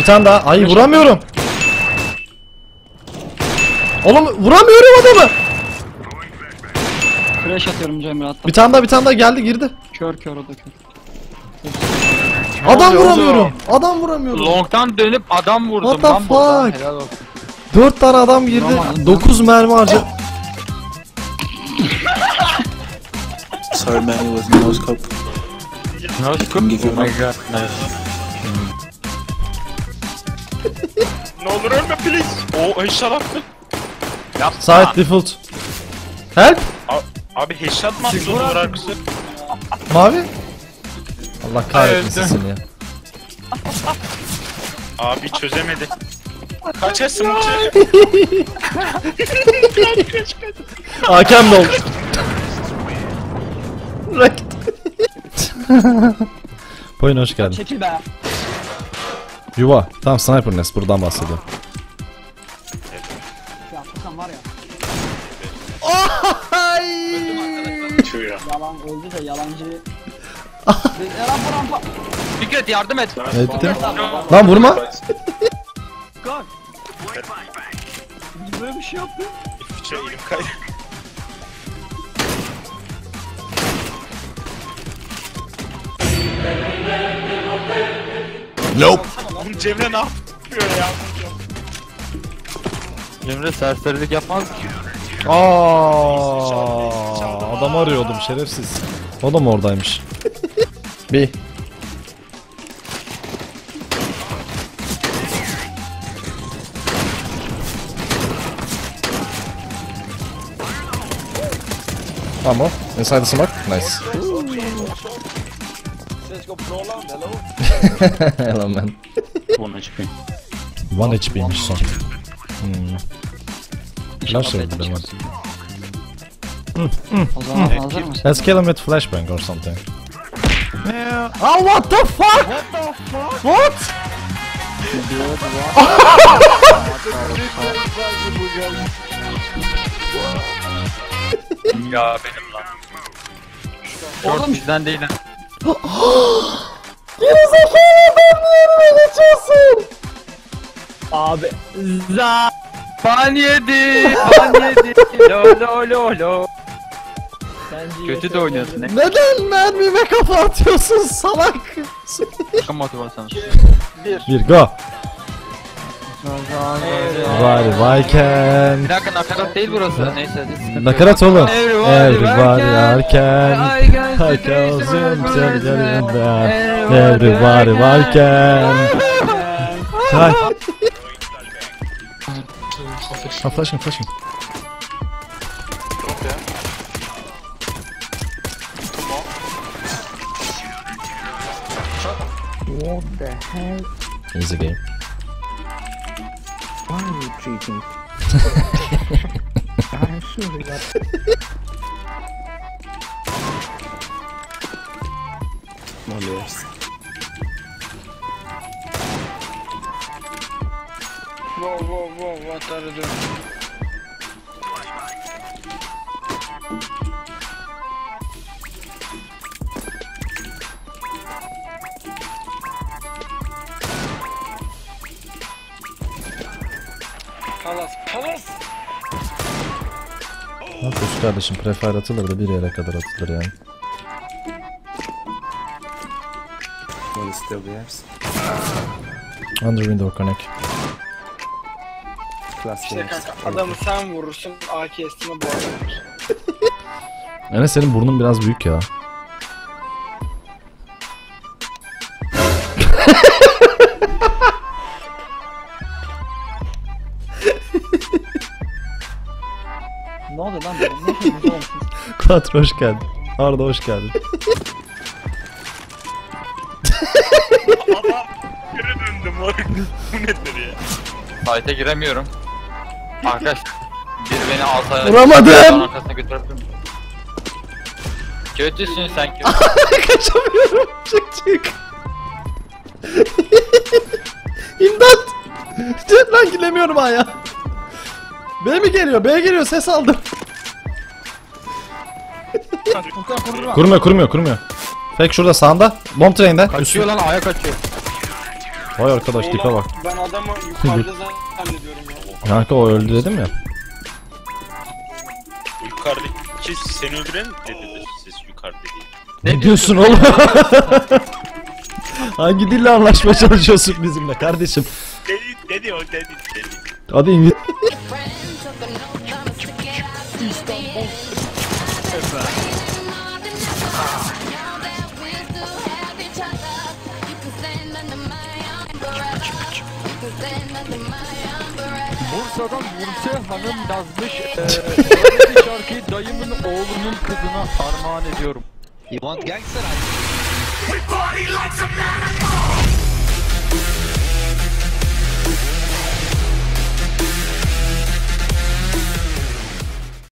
tane daha. Ay vuramıyorum. Oğlum vuramıyorum adamı. Flash atıyorum Cemre hatta. Bir tane daha geldi girdi. Kör o da kör. Adam oluyor vuramıyorum. oğlum? Adam vuramıyorum. Long'dan dönüp adam vurdum What the lan buradan. fuck? Helal olsun. 4 tane adam girdi. Vuramadım. 9 mermi harcadı. Sorry man, it was no scope. No scope. Give you Oh my god. Nice. Ne olur ölme please. O headshot attı. Yapma. Side default. Help. Abi headshot mı attı duvar arkası? Mavi. Allah kahretmesin seni ya. Abi çözemedi. Kaçasın mı? Hakem de oldu. Right. Poyun hoş geldin. Çekil be. Yuva. Tamam Sniper Nest buradan bahsediyor. Ya Furkan var ya. Tüh ya. Yalan öldü de yalancı. Rampa. Fikret yardım et. Evet bitti. Lan vurma. Kalk. Böyle bir şey yaptı. Elim kaydı. Nope. Oğlum Cemre ne yapıyor ya? Cemre serserilik yapmaz ki. Adam arıyordum şerefsiz. O da mı oradaymış? Bir. Tamam. Inside the smoke. Nice. Hello man. 1 HP. 1 HP'ymiş son. Flash sevdi ben. O zaman hazır mısın? Let's kill him with flashbang or something. Oh what the fuck? What? Ya benim lan. Short bizden değil lan. Abi. Ban yedi. Ban yedi. Lo. Kötü de oynuyorsun. Neden mermime kafa atıyorsun salak? Başka motivasyon. Bir go. Everybody can. Bir dakika nakarat değil burası. Neyse hadi sıkıntı yok. Nakarat oğlum. Everybody can. I can zoom Everybody can. Hay. Ha flashing. What the hell? Easy game. Why are you cheating? I'm sorry that. No layers. Whoa, what are you doing? Palas! Ne yapıyorsun kardeşim? Prefire atılır da bir yere kadar atılır yani. One is still layers. Under window connect. Plus İşte layers. kanka adamı sen vurursun AKS'ine bu adam. Enes senin burnun biraz büyük ya. Ne oldu lan benim? Ne yapıyorsunuz oğlum siz? Quattro hoş geldin. Arda hoş geldin. Ama geri döndüm. Bu nedir ya? Fight'e giremiyorum. Arkadaş biri beni alta Vuramadım. arkasına götürebilir mi? Kötüsün sen ki. Kaçamıyorum. Çık. İmdat. Lan gidemiyorum aya. B mi geliyor? B geliyor. Ses aldım. Kurmuyor. Fake şurada sağında. Bomb train'de. Kaçıyor lan aya kaçıyor. Vay arkadaş tipe bak. Ben adamı yukarıda zannediyorum ya. Kanka o öldü dedim ya. Yukarıdaki seni öldüren dedi siz yukarıda değil. Ne diyorsun oğlum? Hangi dille anlaşmaya çalışıyorsun bizimle kardeşim? Dedi o dedi. Hadi İngiliz. Bursa'dan Buse Hanım yazmış. Buradaki şarkıyı dayımın oğlunun kızına armağan ediyorum. You want gangster?